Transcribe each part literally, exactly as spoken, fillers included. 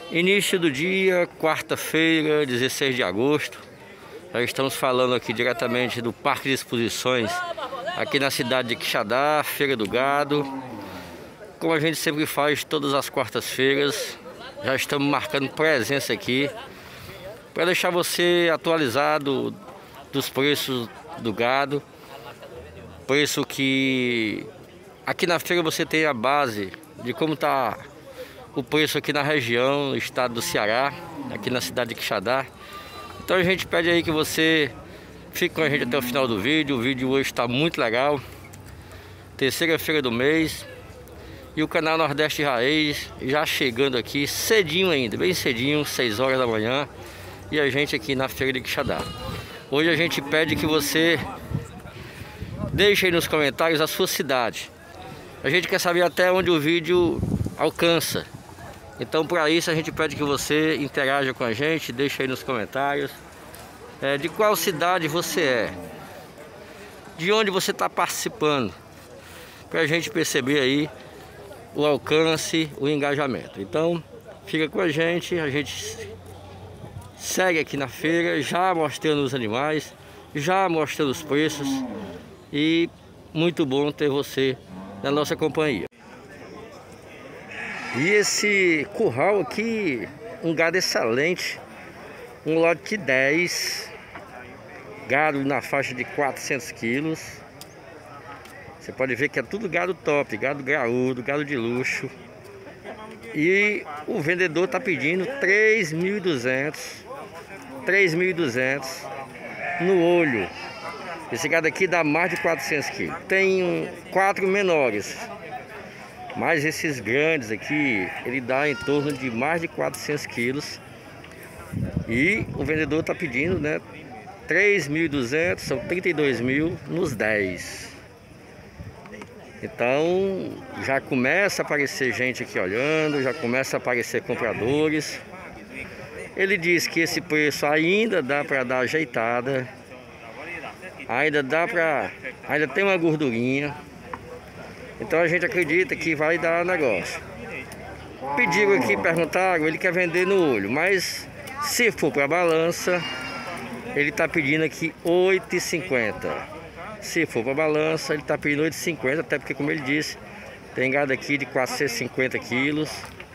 Início do dia, quarta-feira, dezesseis de agosto. Já estamos falando aqui diretamente do Parque de Exposições, aqui na cidade de Quixadá, Feira do Gado. Como a gente sempre faz todas as quartas-feiras, já estamos marcando presença aqui para deixar você atualizado dos preços do gado. Preço que aqui na feira você tem a base de como está o preço aqui na região, no estado do Ceará, aqui na cidade de Quixadá. Então a gente pede aí que você fique com a gente até o final do vídeo. O vídeo hoje está muito legal. Terceira feira do mês. E o canal Nordeste Raiz já chegando aqui cedinho ainda, bem cedinho, seis horas da manhã. E a gente aqui na feira de Quixadá. Hoje a gente pede que você deixe aí nos comentários a sua cidade. A gente quer saber até onde o vídeo alcança. Então, para isso, a gente pede que você interaja com a gente, deixe aí nos comentários é, de qual cidade você é, de onde você está participando, para a gente perceber aí o alcance, o engajamento. Então, fica com a gente, a gente segue aqui na feira, já mostrando os animais, já mostrando os preços, e muito bom ter você na nossa companhia. E esse curral aqui, um gado excelente, um lote de dez, gado na faixa de quatrocentos quilos. Você pode ver que é tudo gado top, gado graúdo, gado de luxo. E o vendedor está pedindo três mil e duzentos, três mil e duzentos no olho. Esse gado aqui dá mais de quatrocentos quilos. Tem um, quatro menores. Mas esses grandes aqui, ele dá em torno de mais de quatrocentos quilos. E o vendedor está pedindo, né, três mil e duzentos, são trinta e dois mil nos dez. Então já começa a aparecer gente aqui olhando, já começa a aparecer compradores. Ele diz que esse preço ainda dá para dar ajeitada. Ainda dá para, ainda tem uma gordurinha. Então a gente acredita que vai dar negócio. Pediram aqui, perguntaram, ele quer vender no olho, mas se for para balança, ele está pedindo aqui oito e cinquenta. Se for para balança, ele está pedindo oito e cinquenta, até porque, como ele disse, tem gado aqui de quatrocentos e cinquenta quilos,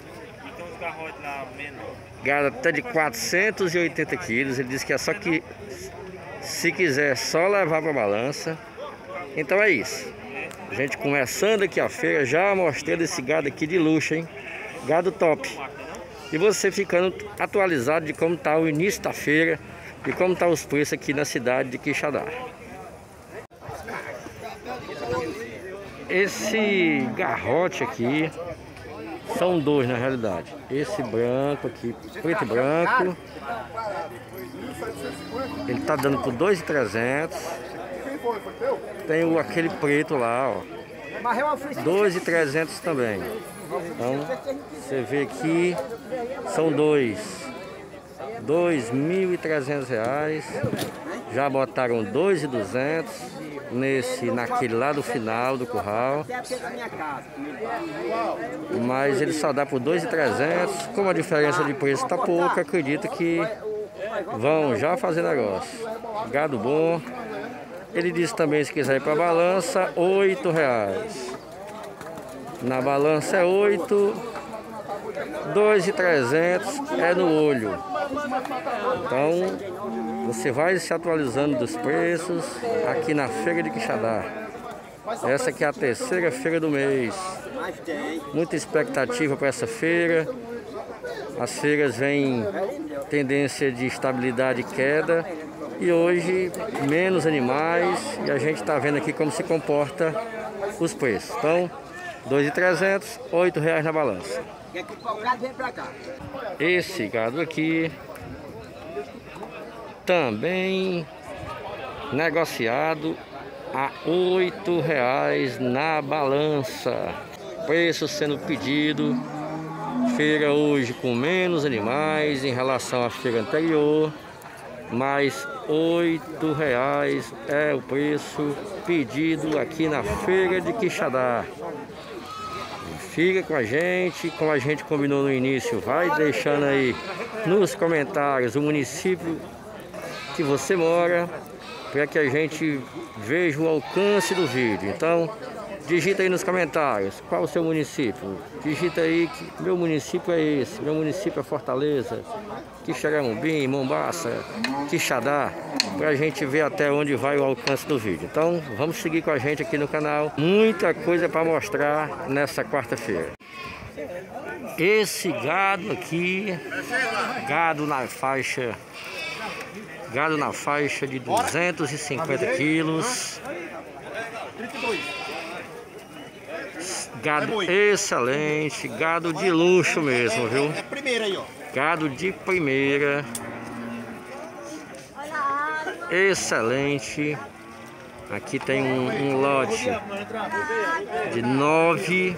gado até de quatrocentos e oitenta quilos. Ele disse que é só que, se quiser, só levar para balança. Então é isso. A gente começando aqui a feira, já mostrando esse gado aqui de luxo, hein? Gado top. E você ficando atualizado de como está o início da feira e como está os preços aqui na cidade de Quixadá. Esse garrote aqui, são dois na realidade. Esse branco aqui, preto e branco, ele tá dando por dois mil e trezentos. Tem o, aquele preto lá, ó, dois mil e trezentos também. Então, você vê aqui, são dois, dois mil e trezentos reais. Já botaram dois mil e duzentos nesse, naquele lá do final do curral. Mas ele só dá por dois mil e trezentos. Como a diferença de preço tá pouca, acredito que vão já fazer negócio. Gado bom. Ele disse também, se quiser ir para a balança, oito reais. Na balança é oito, dois mil e trezentos é no olho. Então, você vai se atualizando dos preços aqui na Feira de Quixadá. Essa aqui é a terceira feira do mês. Muita expectativa para essa feira. As feiras vêm tendência de estabilidade e queda. E hoje, menos animais, e a gente está vendo aqui como se comporta os preços. Então, dois mil e trezentos, oito reais na balança. Esse gado aqui, também negociado a oito reais na balança. Preço sendo pedido. Feira hoje com menos animais em relação à feira anterior. Mais oito reais é o preço pedido aqui na Feira de Quixadá. Fica com a gente, como a gente combinou no início, vai deixando aí nos comentários o município que você mora, para que a gente veja o alcance do vídeo. Então, digita aí nos comentários qual o seu município. Digita aí que meu município é esse, meu município é Fortaleza, Quixeramobim, Mombaça, Quixadá, para a gente ver até onde vai o alcance do vídeo. Então, vamos seguir com a gente aqui no canal. Muita coisa para mostrar nessa quarta-feira. Esse gado aqui, gado na faixa, gado na faixa de duzentos e cinquenta quilos. Gado excelente, gado de luxo mesmo, viu? Gado de primeira. Excelente. Aqui tem um, um lote de nove.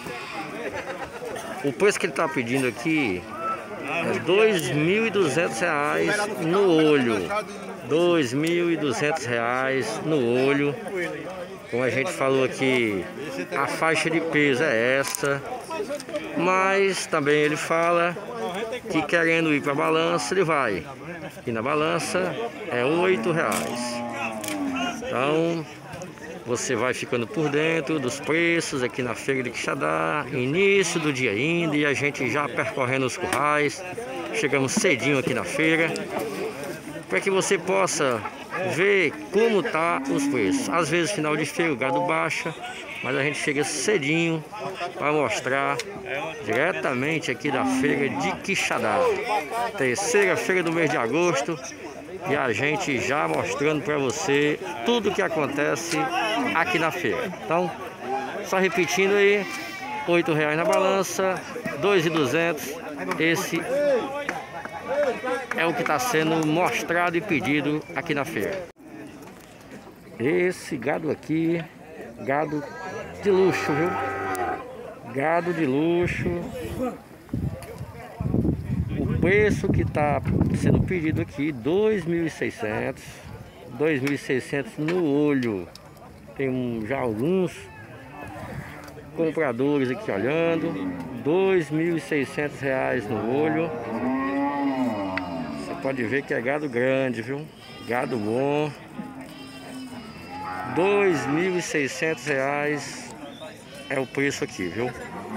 O preço que ele está pedindo aqui é dois mil e duzentos reais no olho. dois mil e duzentos reais no olho. Como a gente falou aqui, a faixa de peso é essa. Mas também ele fala que querendo ir para a balança, ele vai. E na balança é oito reais. Então, você vai ficando por dentro dos preços aqui na Feira de Quixadá, início do dia ainda, e a gente já percorrendo os currais. Chegamos cedinho aqui na feira, para que você possa ver como tá os preços. Às vezes final de feira o gado baixa, mas a gente chega cedinho para mostrar diretamente aqui da Feira de Quixadá. Terceira feira do mês de agosto. E a gente já mostrando para você tudo que acontece aqui na feira. Então, só repetindo aí, oito reais na balança, dois mil e duzentos. Esse é o que está sendo mostrado e pedido aqui na feira. Esse gado aqui, gado de luxo, viu? Gado de luxo. O preço que está sendo pedido aqui, dois mil e seiscentos. dois mil e seiscentos no olho. Tem um, já alguns compradores aqui olhando. dois mil e seiscentos reais no olho. Você pode ver que é gado grande, viu? Gado bom. dois mil e seiscentos reais é o preço aqui, viu?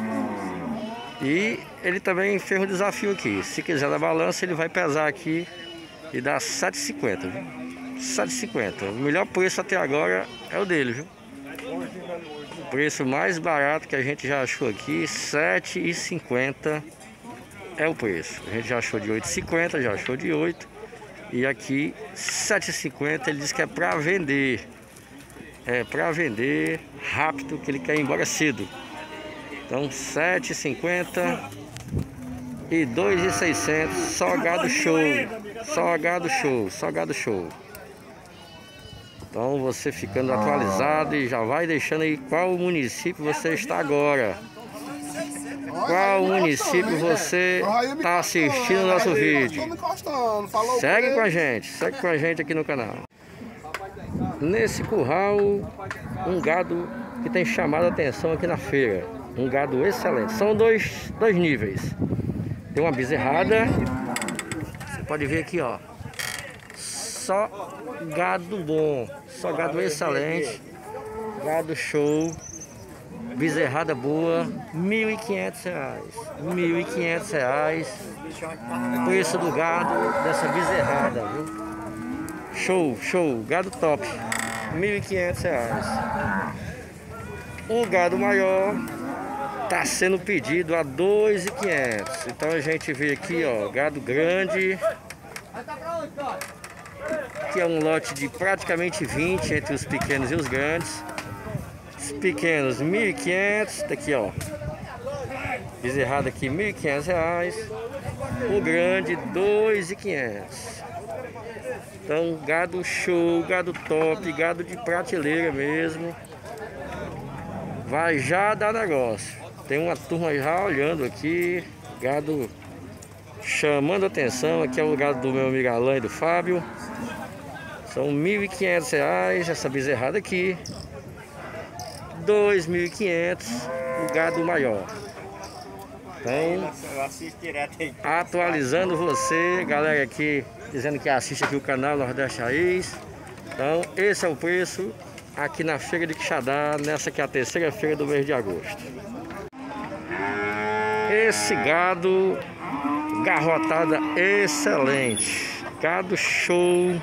E ele também fez um desafio aqui. Se quiser na balança, ele vai pesar aqui e dar sete e cinquenta, viu? sete e cinquenta. O melhor preço até agora é o dele, viu? O preço mais barato que a gente já achou aqui, sete e cinquenta é o preço. A gente já achou de oito e cinquenta, já achou de oito. E aqui, sete e cinquenta, ele diz que é para vender. É para vender rápido, que ele quer ir embora cedo. Então, sete e cinquenta e dois mil e seiscentos, só gado show, só gado show, só gado show. Então, você ficando atualizado e já vai deixando aí qual município você está agora. Qual município você está assistindo o nosso vídeo. Segue com a gente, segue com a gente aqui no canal. Nesse curral, um gado que tem chamado a atenção aqui na feira. Um gado excelente. São dois, dois níveis. Tem uma bezerrada. Você pode ver aqui, ó. Só gado bom. Só gado excelente. Gado show. Bezerrada boa. mil e quinhentos reais. mil e quinhentos reais. Preço do gado dessa bezerrada, viu? Show, show. Gado top. mil e quinhentos reais. O gado maior está sendo pedido a dois mil e quinhentos. Então a gente vê aqui, ó, gado grande, que é um lote de praticamente vinte entre os pequenos e os grandes. Os pequenos mil e quinhentos, daqui ó, bezerrada aqui mil e quinhentos reais. O grande dois mil e quinhentos. Então gado show, gado top, gado de prateleira mesmo. Vai já dar negócio. Tem uma turma já olhando aqui, gado chamando atenção. Aqui é o gado do meu amigo Alain e do Fábio. São mil e quinhentos reais essa bezerrada aqui. dois mil e quinhentos o gado maior. Então, atualizando você, galera aqui, dizendo que assiste aqui o canal Nordeste Raiz. Então, esse é o preço aqui na Feira de Quixadá, nessa que é a terceira feira do mês de agosto. Esse gado, garrotada excelente, gado show.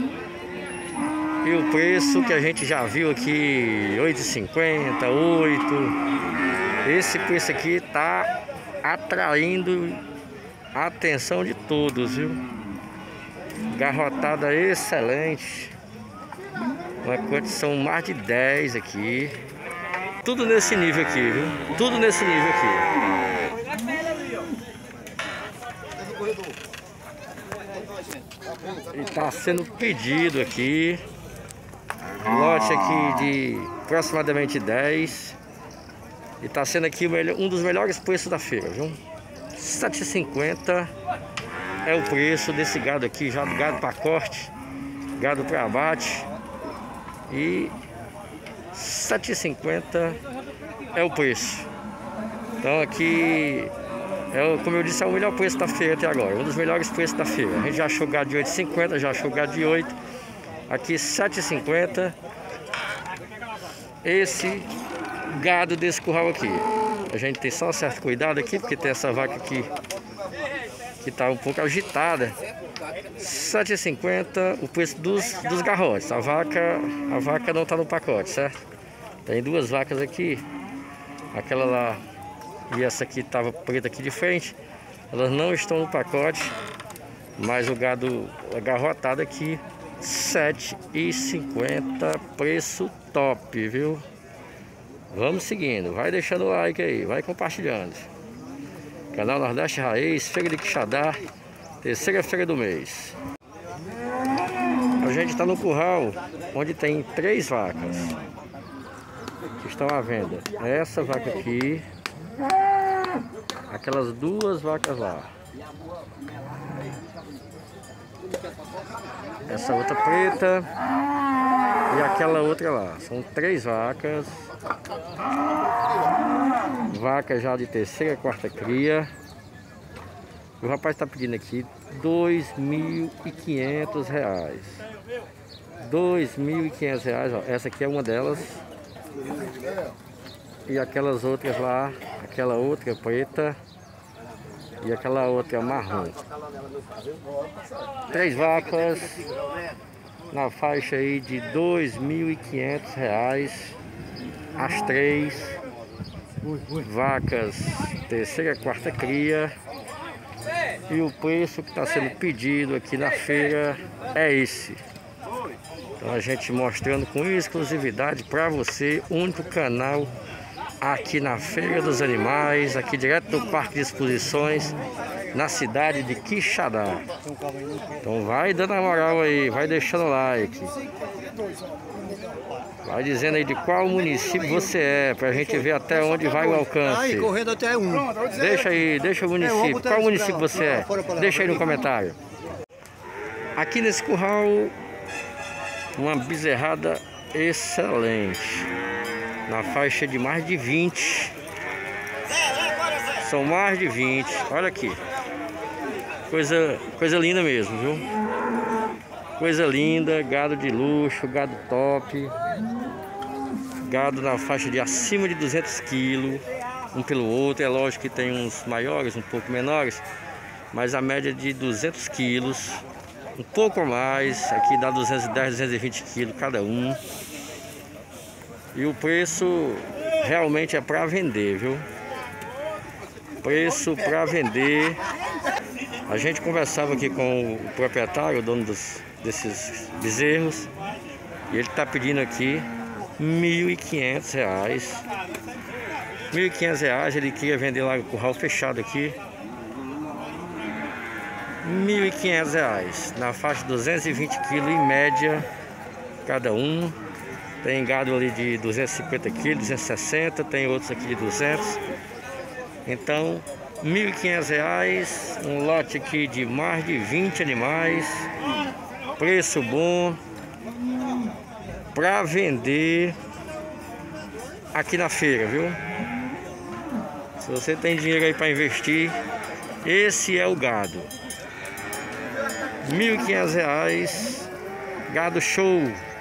E o preço que a gente já viu aqui, oito e cinquenta, oito. Esse preço aqui tá atraindo a atenção de todos, viu? Garrotada excelente. Uma condição mais de dez aqui. Tudo nesse nível aqui, viu? Tudo nesse nível aqui. E está sendo pedido aqui. Lote aqui de aproximadamente dez. E está sendo aqui um dos melhores preços da feira, viu? sete e cinquenta é o preço desse gado aqui, já do gado para corte, gado para abate. E sete e cinquenta é o preço. Então aqui, é, como eu disse, é o melhor preço da feira até agora, um dos melhores preços da feira. A gente já achou gado de oito e cinquenta, já achou gado de oito. Aqui sete e cinquenta. Esse gado desse curral aqui. A gente tem só um certo cuidado aqui, porque tem essa vaca aqui que está um pouco agitada. sete e cinquenta o preço dos, dos garrotes. A vaca, a vaca não está no pacote, certo? Tem duas vacas aqui. Aquela lá e essa aqui estava preta aqui de frente. Elas não estão no pacote. Mas o gado agarrotado aqui, sete e cinquenta, preço top, viu? Vamos seguindo, vai deixando o like aí, vai compartilhando. Canal Nordeste Raiz, Feira de Quixadá, terceira feira do mês. A gente está no curral, onde tem três vacas que estão à venda. Essa vaca aqui, aquelas duas vacas lá, essa outra preta e aquela outra lá. São três vacas. Vaca já de terceira, quarta cria. O rapaz está pedindo aqui dois mil e quinhentos reais. dois mil e quinhentos reais, ó. Essa aqui é uma delas. E aquelas outras lá, aquela outra preta e aquela outra marrom. Três vacas na faixa aí de dois mil e quinhentos reais. As três vacas terceira, quarta cria. E o preço que está sendo pedido aqui na feira é esse. Então a gente mostrando com exclusividade para você, único canal aqui na Feira dos Animais, aqui direto do Parque de Exposições, na cidade de Quixadá. Então vai dando a moral aí, vai deixando o like. Vai dizendo aí de qual município você é, pra gente ver até onde vai o alcance. Aí, correndo até um. Deixa aí, deixa o município. Qual município você é? Deixa aí no comentário. Aqui nesse curral, uma bezerrada excelente. Na faixa de mais de vinte. São mais de vinte. Olha aqui. Coisa, coisa linda mesmo, viu? Coisa linda, gado de luxo, gado top. Gado na faixa de acima de duzentos quilos, um pelo outro. É lógico que tem uns maiores, um pouco menores, mas a média de duzentos quilos, um pouco mais. Aqui dá duzentos e dez, duzentos e vinte quilos cada um. E o preço realmente é para vender, viu? Preço para vender. A gente conversava aqui com o proprietário, o dono dos, desses bezerros, e ele está pedindo aqui mil e quinhentos reais. mil e quinhentos reais, ele queria vender lá o curral fechado aqui. mil e quinhentos reais, na faixa de duzentos e vinte quilos em média cada um. Tem gado ali de duzentos e cinquenta quilos, duzentos e sessenta, tem outros aqui de duzentos. Então, mil e quinhentos reais, um lote aqui de mais de vinte animais. Preço bom para vender aqui na feira, viu? Se você tem dinheiro aí para investir, esse é o gado. mil e quinhentos reais, gado show.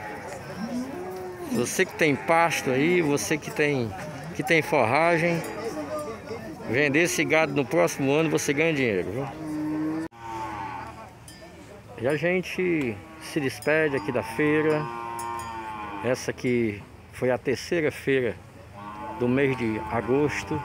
Você que tem pasto aí, você que tem, que tem forragem, vender esse gado no próximo ano você ganha dinheiro, viu? E a gente se despede aqui da feira. Essa aqui foi a terceira feira do mês de agosto.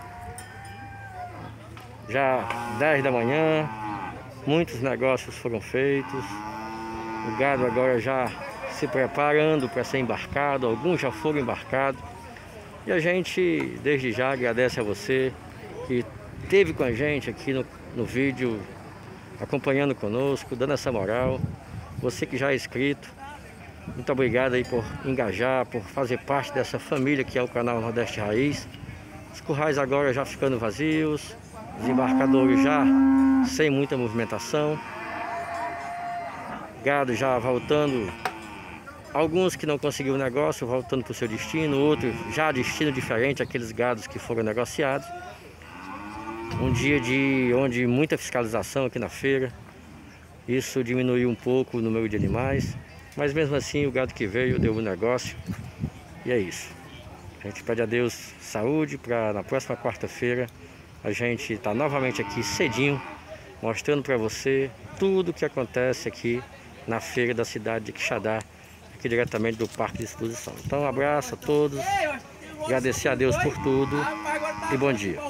Já dez da manhã, muitos negócios foram feitos. O gado agora já se preparando para ser embarcado, alguns já foram embarcados. E a gente desde já agradece a você que esteve com a gente aqui no, no vídeo, acompanhando conosco, dando essa moral. Você que já é inscrito, muito obrigado aí por engajar, por fazer parte dessa família que é o canal Nordeste Raiz. Os currais agora já ficando vazios, os embarcadores já sem muita movimentação, gado já voltando, alguns que não conseguiram o negócio voltando para o seu destino, outros já destino diferente, aqueles gados que foram negociados. Um dia de onde muita fiscalização aqui na feira, isso diminuiu um pouco o número de animais, mas mesmo assim o gado que veio deu um negócio. E é isso. A gente pede a Deus saúde para na próxima quarta-feira a gente estar novamente aqui cedinho, mostrando para você tudo o que acontece aqui na feira da cidade de Quixadá, aqui diretamente do Parque de Exposição. Então um abraço a todos, agradecer a Deus por tudo e bom dia.